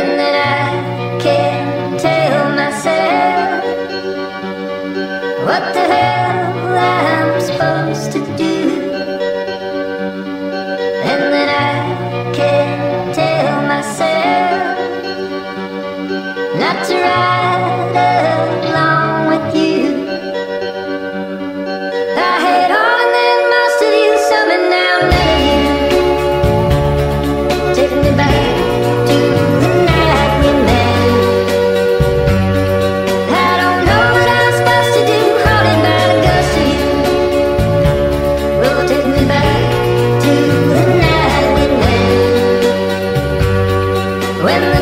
And then I can't tell myself what the hell I'm supposed to do. And then I can't tell myself not to ride along with you. I had all and then most of you, some and now none of you. Take me back to the night we met. I don't know what I'm supposed to do, haunted by the ghost of you. Oh, take me back to the night we met. When